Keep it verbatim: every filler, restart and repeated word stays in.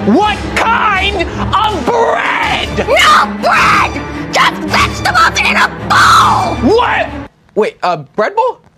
What kind of bread? No bread! Just vegetables in a bowl! What? Wait, a bread bowl?